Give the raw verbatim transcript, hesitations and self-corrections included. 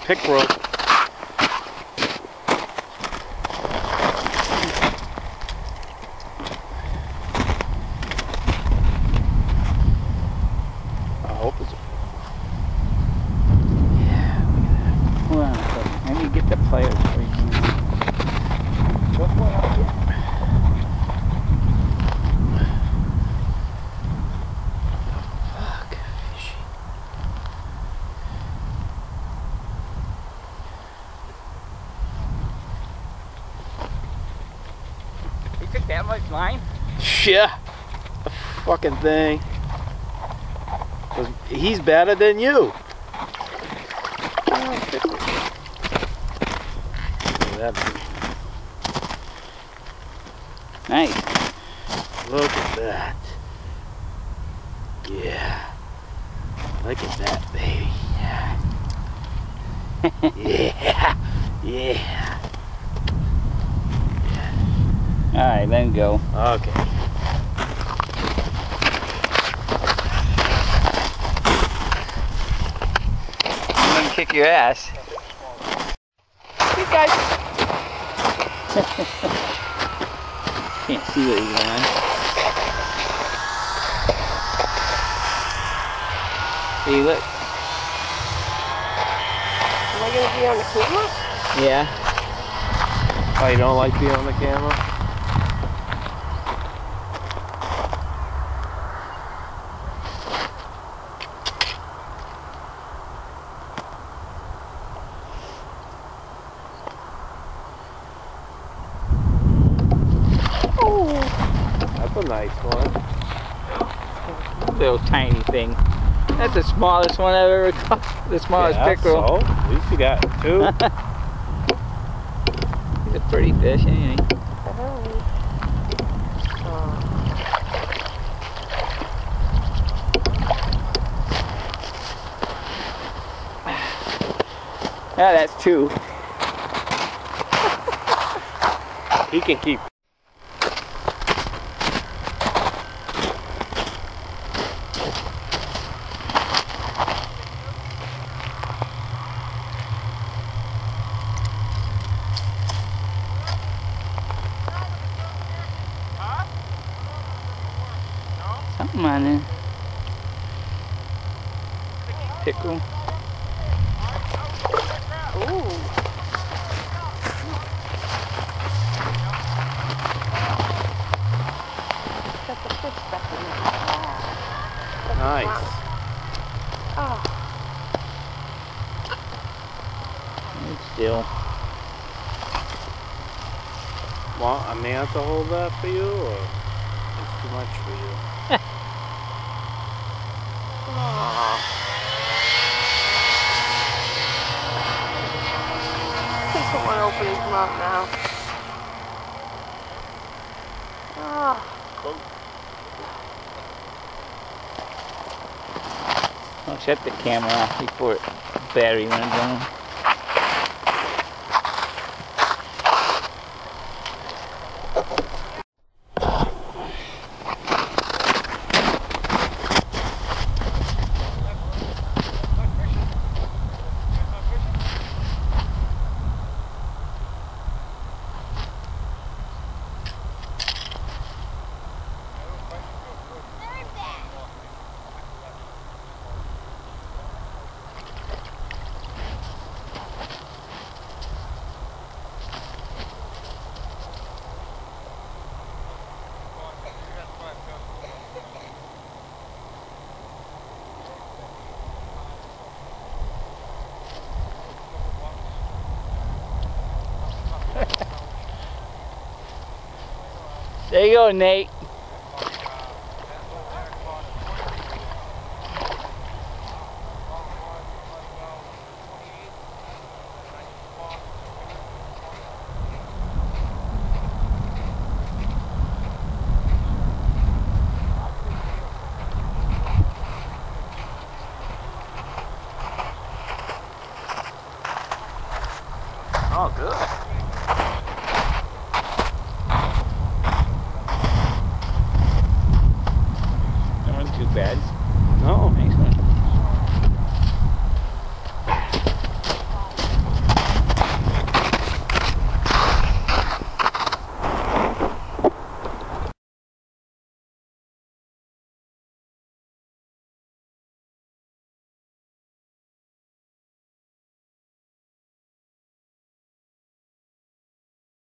pickerel. I hope it's. Yeah, look at that. Hold on a second. Let me get the pliers for you. What's going on here? You took that much line? Yeah, the fucking thing. He's better than you. Nice. Look at that. Yeah. Look at that, baby. Yeah. Yeah. Yeah. Alright, let him go. Okay. I'm gonna kick your ass. Hey guys. Can't see what he's on. See, look. Am I gonna be on the camera? Yeah. Oh, you don't like being on the camera? That's a nice one. Little tiny thing. That's the smallest one I've ever caught. The smallest Yeah, pickerel. So, at least you got two. He's a pretty fish, ain't he? Yeah, that's two. He can keep. Something on there. Pickerel. Ooh. Got the fish stuck in it. Yeah. Nice. Oh. It's still. Want a man to hold that for you, or it's too much for you? Aww. Can someone open his mouth now? Oh. I'll shut the camera off before the battery runs on. There you go, Nate. Oh, good. That wasn't too bad. No.